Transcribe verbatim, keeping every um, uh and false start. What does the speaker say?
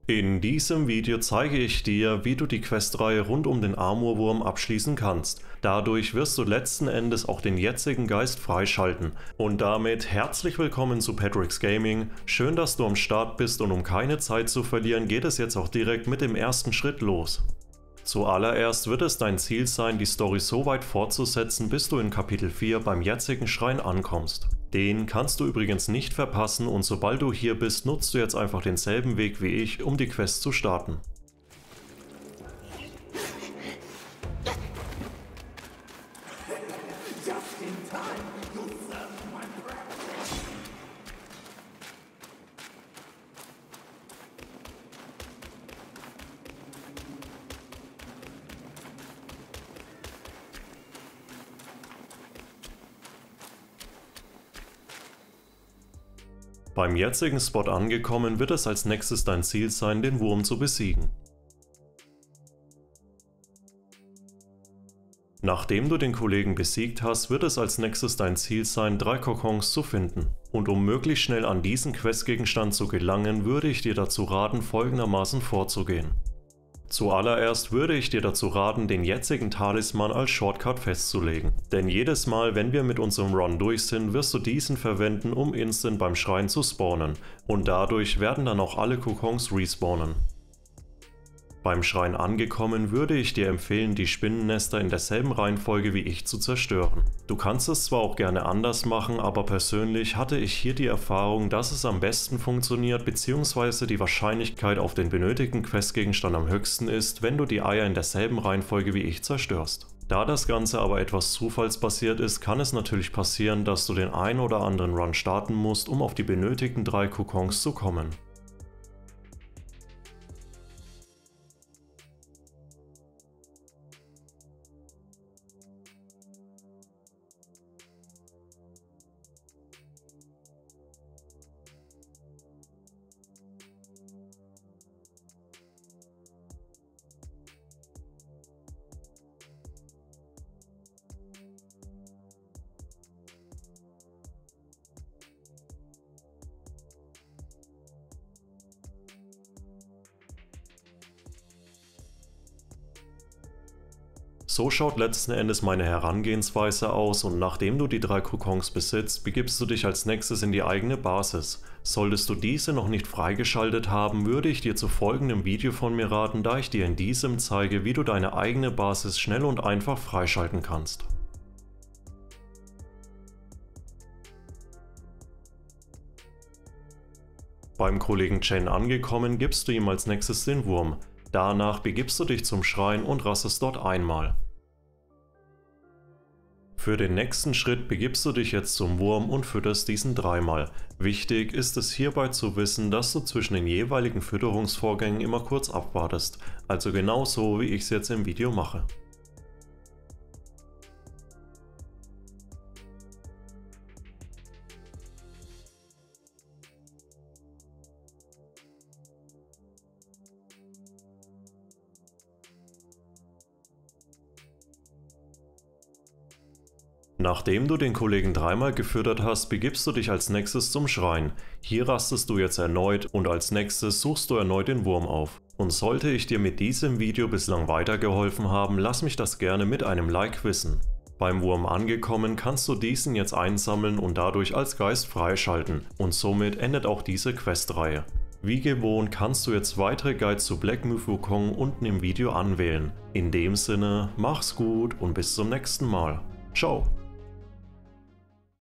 In diesem Video zeige ich dir, wie du die Questreihe rund um den Amurwurm abschließen kannst. Dadurch wirst du letzten Endes auch den jetzigen Geist freischalten. Und damit herzlich willkommen zu Patrick's Gaming. Schön, dass du am Start bist, und um keine Zeit zu verlieren, geht es jetzt auch direkt mit dem ersten Schritt los. Zuallererst wird es dein Ziel sein, die Story so weit fortzusetzen, bis du in Kapitel vier beim jetzigen Schrein ankommst. Den kannst du übrigens nicht verpassen, und sobald du hier bist, nutzt du jetzt einfach denselben Weg wie ich, um die Quest zu starten. Beim jetzigen Spot angekommen, wird es als nächstes dein Ziel sein, den Wurm zu besiegen. Nachdem du den Kollegen besiegt hast, wird es als nächstes dein Ziel sein, drei Kokons zu finden. Und um möglichst schnell an diesen Questgegenstand zu gelangen, würde ich dir dazu raten, folgendermaßen vorzugehen. Zuallererst würde ich dir dazu raten, den jetzigen Talisman als Shortcut festzulegen. Denn jedes Mal, wenn wir mit unserem Run durch sind, wirst du diesen verwenden, um instant beim Schrein zu spawnen. Und dadurch werden dann auch alle Kokons respawnen. Beim Schrein angekommen, würde ich dir empfehlen, die Spinnennester in derselben Reihenfolge wie ich zu zerstören. Du kannst es zwar auch gerne anders machen, aber persönlich hatte ich hier die Erfahrung, dass es am besten funktioniert, bzw. die Wahrscheinlichkeit auf den benötigten Questgegenstand am höchsten ist, wenn du die Eier in derselben Reihenfolge wie ich zerstörst. Da das Ganze aber etwas zufallsbasiert ist, kann es natürlich passieren, dass du den ein oder anderen Run starten musst, um auf die benötigten drei Kokons zu kommen. So schaut letzten Endes meine Herangehensweise aus, und nachdem du die drei Kokons besitzt, begibst du dich als nächstes in die eigene Basis. Solltest du diese noch nicht freigeschaltet haben, würde ich dir zu folgendem Video von mir raten, da ich dir in diesem zeige, wie du deine eigene Basis schnell und einfach freischalten kannst. Beim Kollegen Chen angekommen, gibst du ihm als nächstes den Wurm. Danach begibst du dich zum Schrein und rastest dort einmal. Für den nächsten Schritt begibst du dich jetzt zum Wurm und fütterst diesen dreimal. Wichtig ist es hierbei zu wissen, dass du zwischen den jeweiligen Fütterungsvorgängen immer kurz abwartest, also genauso wie ich es jetzt im Video mache. Nachdem du den Kollegen dreimal gefüttert hast, begibst du dich als nächstes zum Schrein. Hier rastest du jetzt erneut, und als nächstes suchst du erneut den Wurm auf. Und sollte ich dir mit diesem Video bislang weitergeholfen haben, lass mich das gerne mit einem Like wissen. Beim Wurm angekommen, kannst du diesen jetzt einsammeln und dadurch als Geist freischalten, und somit endet auch diese Questreihe. Wie gewohnt kannst du jetzt weitere Guides zu Black Myth Wukong unten im Video anwählen. In dem Sinne, mach's gut und bis zum nächsten Mal. Ciao!